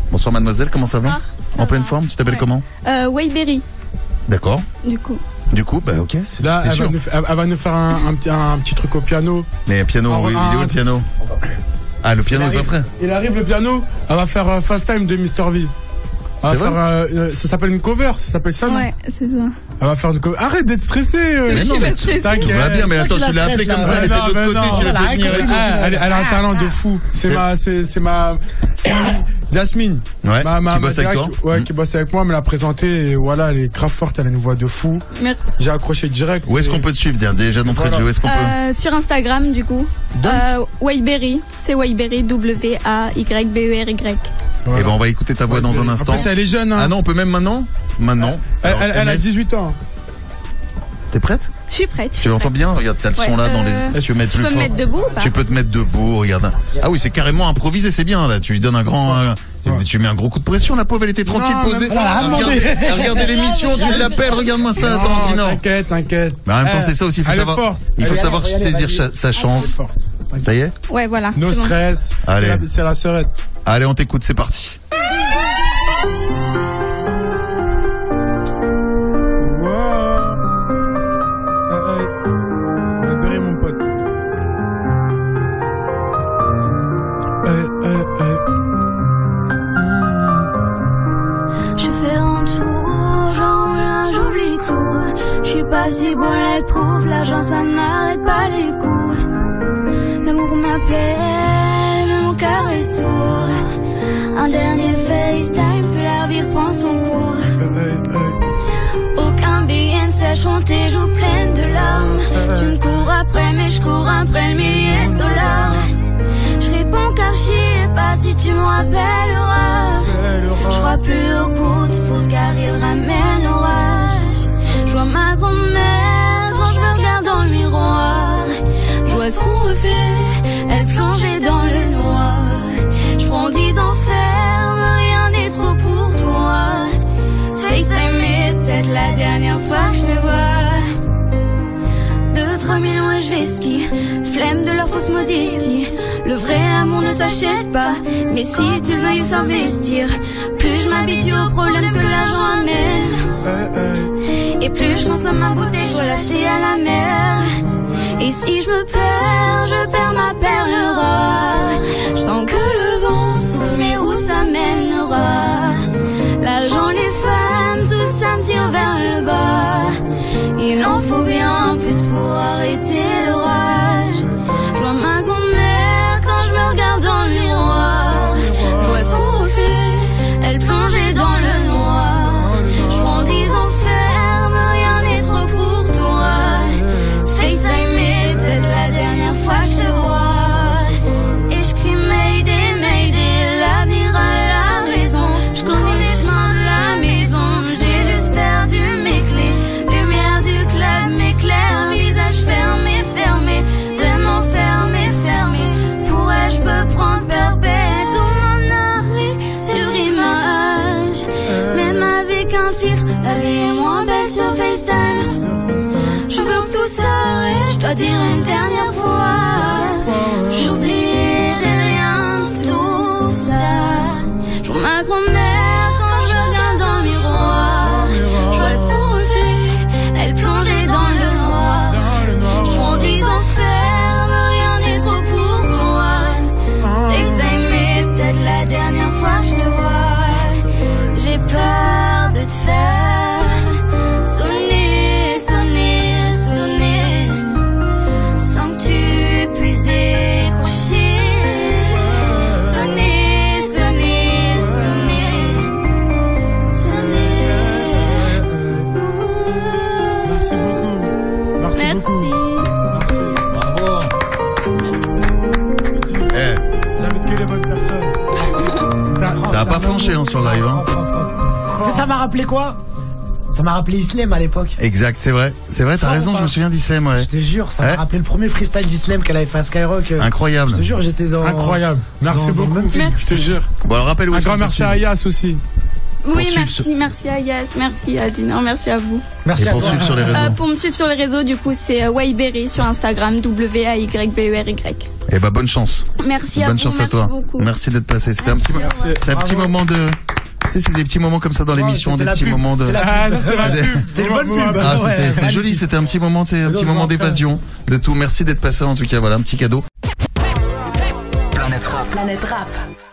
Bonsoir mademoiselle, comment ça va? En pleine forme, tu t'appelles comment? Wayberry. D'accord. Du coup, bah ok. Là, elle va nous faire un petit truc au piano. Mais piano, oui, il est où le piano? Ah, le piano est pas prêt. Il arrive le piano, elle va faire Fast Time de Mr. V. Elle va faire, ça s'appelle une cover, ça s'appelle ça, non? Ouais, c'est ça. Elle va faire une cover. Arrête d'être stressé. Mais non, mais t'inquiète. ça va bien, mais attends, tu l'as appelé comme ça, elle était de l'autre côté, tu l'as fait venir et tout. Elle a un talent de fou. C'est ma Jasmine. Ouais, qui bosse avec toi. Ouais, qui bosse avec moi, elle me l'a présentée et voilà, elle est grave forte, elle a une voix de fou. Merci. J'ai accroché direct. Où est-ce qu'on peut te suivre, déjà d'entrée de jeu? Où est-ce qu'on peut? Sur Instagram, du coup. Wayberry. C'est Wayberry, W-A-Y-B-E-R-Y. Voilà. Et ben on va écouter ta voix dans un instant. En plus, elle est jeune. Hein. Ah non, on peut même maintenant? Elle a 18 ans. T'es prête? Je suis prête. Tu entends bien? Regarde, t'as le son là dans les. Tu peux mettre plus fort. Me mettre debout ou pas? Tu peux te mettre debout, regarde. Ah oui, c'est carrément improvisé, c'est bien là. Tu lui donnes un grand. Tu mets un gros coup de pression, la pauvre, elle était tranquille, posée. Regardez l'émission, tu l'appelles, regarde-moi ça, attends, dis non. T'inquiète. Mais en même temps, c'est ça aussi, il faut savoir saisir sa chance. Ça y est? Ouais, voilà. No stress. Allez. C'est la sœurette. Allez, on t'écoute, c'est parti. Mon pote. Je fais un tour, genre là j'oublie tout. Je suis pas si bulletproof, l'argent ça n'arrête pas les coups. L'amour m'appelle, mais mon cœur est sourd. Un dernier FaceTime, puis la vie reprend son cours. Aucun billet ne sèche, on tes joues pleines de larmes. Tu me cours après, mais je cours après le millier de dollars. Je réponds car je sais pas si tu me rappelleras. Je crois plus au coup de foudre car il ramène l'orage. Je vois ma grand-mère quand je me regarde dans le miroir. Je vois son reflet, elle plongeait dans le noir. Je prends 10 ans ferme, rien n'est trop pour toi. FaceTime est peut-être la dernière fois que je te vois. 2-3 millions et je vais ski. Flemme de leur fausse modestie. Le vrai amour ne s'achète pas, mais si tu le veux il s'investir. Plus je m'habitue aux problèmes que l'argent amène, et plus je consomme ma beauté, je dois l'acheter à la mer. Et si je me perds ma perle rare. Je sens que le vent souffle, mais où ça mènera? L'argent, les femmes, tout ça me tire vers le bas. Il en faut bien plus pour arrêter l'orage. Je vois ma grand-mère quand je me regarde dans le miroir. Je vois son reflet, elle plongeait dans le noir. Je prends 10 ans ferme, rien n'est trop pour toi. FaceTime est peut-être la dernière fois que je te vois. Et je crie Mayday, Mayday, l'avenir a la raison. Je connais les chemins de la maison, j'ai juste perdu mes clés. Lumière du club m'éclaire, visage fermé, fermé, vraiment fermé, fermé. Pourrais-je peux prendre perpète ou mon arrêt sur image? Même avec un filtre, la vie est moins belle sur FaceTime. Je veux que tout s'arrête, je dois dire une dernière fois. J'oublierai rien, tout ça. Je vois ma grand-mère quand je regarde dans le miroir. Je vois son reflet, elle plongeait dans le noir. Je prends 10 ans ferme, rien n'est trop pour toi. C'est que ça m'est peut-être la dernière fois que je te vois. J'ai peur de te faire sonner, sonner, sonner, sans que tu puisses décrocher. Sonner, sonner, sonner, sonner. Merci beaucoup. Merci beaucoup. Bravo. J'invite que les bonnes personnes. Ça a pas flanché sur live, hein. Tu sais, ça m'a rappelé quoi? Ça m'a rappelé Islem à l'époque. Exact, c'est vrai, t'as raison, je me souviens d'Islem, ouais. Je te jure, ça m'a rappelé le premier freestyle d'Islem qu'elle avait fait à Skyrock. Incroyable. Je te jure, j'étais dans. Incroyable. Merci beaucoup. Je te jure. Bon, alors rappelle où un est-ce grand qu'on merci peut à Ayas aussi. Oui, merci à Yas, merci à Dina, merci à vous. Merci et à pour toi. suivre sur les réseaux. Pour me suivre sur les réseaux, du coup, c'est Wayberry sur Instagram, WAYBERY. Eh ben, bonne chance. Merci à bonne vous, chance merci à toi. beaucoup. Merci d'être passé. C'était Merci, c'est un petit moment de. Tu sais, c'est des petits moments comme ça dans l'émission, des petits moments de. C'était une bonne pub. Ah, Ouais, c'était joli, c'était un petit moment, un petit moment d'évasion de tout. Merci d'être passé en tout cas, voilà, un petit cadeau. Planète Rap.